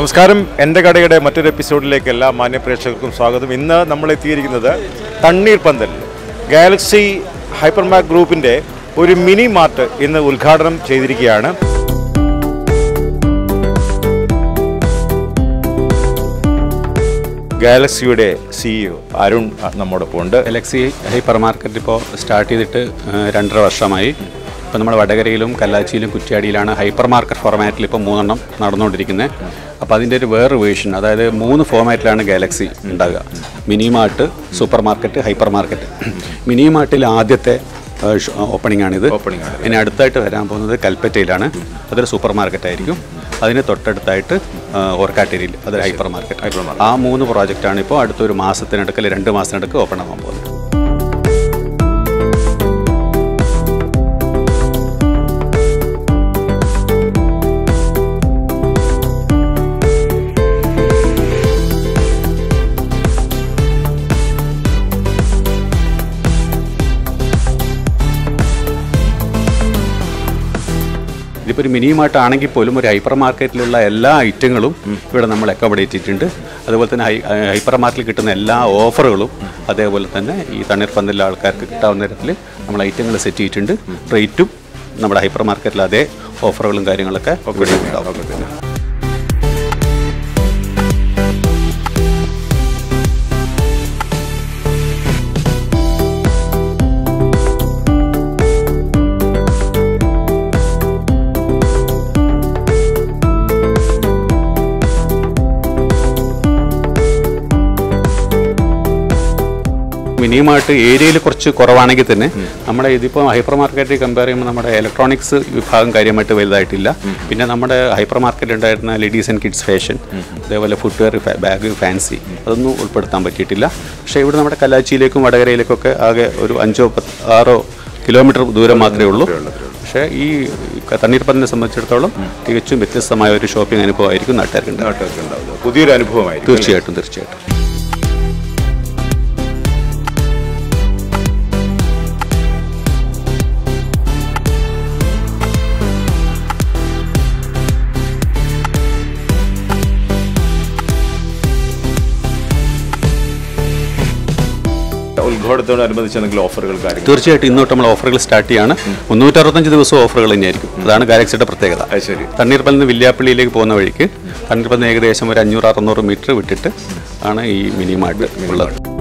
നമസ്കാരം, എൻ്റെ കടയുടെ മറ്റൊരു എപ്പിസോഡിലേക്ക് എല്ലാ മാന്യപ്രേക്ഷകർക്കും സ്വാഗതം. ഇന്ന് നമ്മൾ എത്തിയിരിക്കുന്നത് തണ്ണീർപ്പന്തൽ ഗാലക്സി ഹൈപ്പർമാർട്ട് ഗ്രൂപ്പിൻ്റെ ഒരു മിനി മാർട്ട് ഇന്ന് ഉദ്ഘാടനം ചെയ്തിരിക്കുകയാണ്. ഗാലക്സിയുടെ CEO അരുൺ നമ്മോടൊപ്പം ഉണ്ട്. ഗാലക്സി ഹൈപ്പർ മാർക്കറ്റ് ഇപ്പോൾ സ്റ്റാർട്ട് ചെയ്തിട്ട് 2.5 വർഷമായി. ഇപ്പോൾ നമ്മുടെ വടകരയിലും കല്ലാച്ചിയിലും കുറ്റ്യാടിയിലാണ് ഹൈപ്പർ മാർക്കറ്റ് ഫോർമാറ്റിൽ ഇപ്പോൾ 3 എണ്ണം നടന്നുകൊണ്ടിരിക്കുന്നത്. അപ്പോൾ അതിൻ്റെ ഒരു വേറൊരു വേർഷൻ, അതായത് 3 ഫോർമാറ്റിലാണ് ഗാലക്സി ഉണ്ടാകുക. Mini mart, supermarket, hypermarket. Mini മാർട്ടിൽ ആദ്യത്തെ ഓപ്പണിംഗ് ആണിത്. ഇനി അടുത്തായിട്ട് വരാൻ പോകുന്നത് കൽപ്പറ്റയിലാണ്. അതൊരു സൂപ്പർ മാർക്കറ്റ് ആയിരിക്കും. അതിന് തൊട്ടടുത്തായിട്ട് ഓർക്കാട്ടേരിയിൽ അതൊരു ഹൈപ്പർ മാർക്കറ്റ്. ആ 3 പ്രോജക്റ്റാണ് ഇപ്പോൾ അടുത്തൊരു മാസത്തിനടുക്ക് അല്ലെങ്കിൽ 2 മാസത്തിനടുക്ക് ഓപ്പൺ ആവാൻ പോകുന്നത്. ഇതിപ്പോൾ ഒരു മിനി മാർട്ട് ആണെങ്കിൽ പോലും ഒരു ഹൈപ്പർ മാർക്കറ്റിലുള്ള എല്ലാ ഐറ്റങ്ങളും ഇവിടെ നമ്മൾ അക്കോമഡേറ്റ് ചെയ്തിട്ടുണ്ട്. അതുപോലെ തന്നെ ഹൈപ്പർ മാർക്കറ്റിൽ കിട്ടുന്ന എല്ലാ ഓഫറുകളും അതേപോലെ തന്നെ ഈ തണ്ണീർപ്പന്തലിലെ ആൾക്കാർക്ക് കിട്ടാവുന്ന തരത്തിൽ നമ്മൾ ഐറ്റങ്ങൾ സെറ്റ് ചെയ്തിട്ടുണ്ട്. റേറ്റും നമ്മുടെ ഹൈപ്പർ മാർക്കറ്റിൽ അതേ ഓഫറുകളും കാര്യങ്ങളൊക്കെ ഇവിടെ ഉണ്ടാവും. മിനി മാർട്ട് ഏരിയയിൽ കുറച്ച് കുറവാണെങ്കിൽ തന്നെ നമ്മുടെ ഇതിപ്പോൾ ഹൈപ്പർ മാർക്കറ്റിൽ കമ്പയർ ചെയ്യുമ്പോൾ നമ്മുടെ ഇലക്ട്രോണിക്സ് വിഭാഗം കാര്യമായിട്ട് വലുതായിട്ടില്ല. പിന്നെ നമ്മുടെ ഹൈപ്പർ മാർക്കറ്റിൽ ഉണ്ടായിരുന്ന ലേഡീസ് ആൻഡ് കിഡ്സ് ഫാഷൻ, അതേപോലെ ഫുട്വെയർ, ബാഗ്, ഫാൻസി അതൊന്നും ഉൾപ്പെടുത്താൻ പറ്റിയിട്ടില്ല. പക്ഷേ ഇവിടെ നമ്മുടെ കല്ലാച്ചിയിലേക്കും വടകരയിലേക്കൊക്കെ ആകെ ഒരു 5-6 കിലോമീറ്റർ ദൂരം മാത്രമേ ഉള്ളൂ. പക്ഷേ ഈ തണ്ണീർപ്പന്തലിനെ സംബന്ധിച്ചിടത്തോളം തികച്ചും വ്യത്യസ്തമായ ഒരു ഷോപ്പിംഗ് അനുഭവമായിരിക്കും നാട്ടുകാർക്ക് ഉണ്ടാവുക. പുതിയൊരു അനുഭവമായിരിക്കും. തീർച്ചയായിട്ടും. ഉദ്ഘാടനത്തോടനുബന്ധിച്ച് എന്തെങ്കിലും ഓഫറുകൾ കാര്യങ്ങൾ? തീർച്ചയായിട്ടും ഇന്നോട്ട് നമ്മൾ ഓഫറുകൾ സ്റ്റാർട്ട് ചെയ്യാണ്. 365 ദിവസവും ഓഫറുകൾ തന്നെയായിരിക്കും. അതാണ് ഗാലക്സിയുടെ പ്രത്യേകത. തണ്ണീർപ്പന്തലിൽ നിന്ന് വില്യാപ്പള്ളിയിലേക്ക് പോകുന്ന വഴിക്ക് തണ്ണീർപ്പന്തൽ ഏകദേശം ഒരു 500-600 മീറ്റർ വിട്ടിട്ട് ആണ് ഈ മിനി മാർട്ട് ഉള്ളത്.